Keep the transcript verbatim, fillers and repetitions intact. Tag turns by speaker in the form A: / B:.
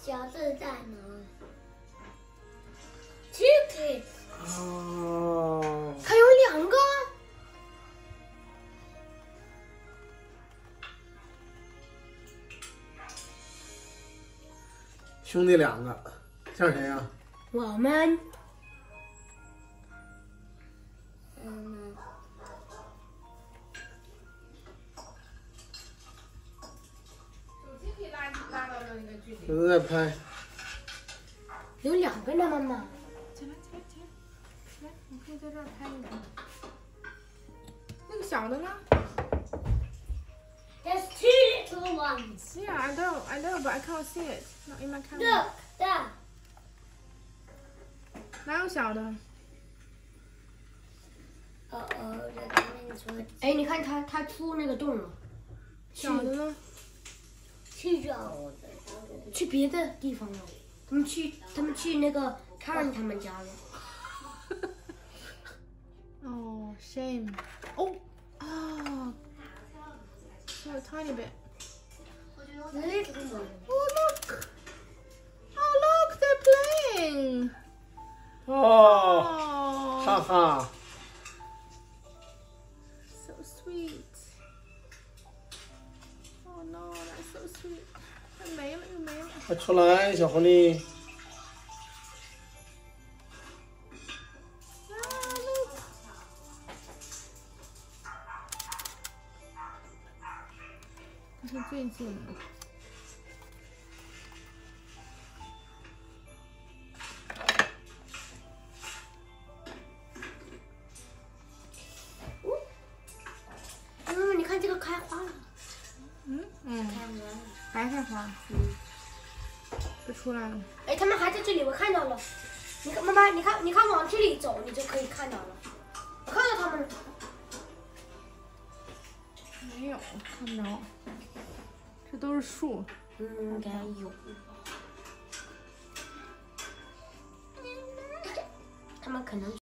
A: 小字在哪 ？Ticket。
B: 哦，
A: 还有两个。
B: 兄弟两个，像谁呀？
A: 我们。嗯。
C: 手机可以拉拉到那个距离。
B: 都在拍。
A: 有两个呢，妈妈。
C: 起来，起来，起来，来，我可以在这儿拍一个。那个小的呢
A: ？There's two little ones.
C: Yeah, I know, I know, but I can't see it. Not in my camera.
A: Look, there.
C: 哪有小的？
A: 哦哦，这个那说。哎，你看它，它出那个洞了。
C: 小的呢？
A: 去找去别的地方了。他们去，他们去那个 Karen 他们家了。
C: 哦 shame. Oh, oh, so a tiny bit.
A: Little one.
C: Oh look! Oh look, they're playing.
B: 哦，
C: Oh,
B: 哈哈。
C: so sweet. Oh no, that's so sweet. 又没了，又没了。
B: 快出来，小狐狸。
C: 这是最近的。
A: 嗯，你看这个开花了。
C: 嗯嗯，
A: 开完了。
C: 白菜花。嗯。都出来了。
A: 哎，他们还在这里，我看到了。你看，妈妈，你看，你看，往这里走，你就可以看到了。我看到他们了。
C: 没有，看不着。这都是树。
A: 嗯，应该有。他们可能。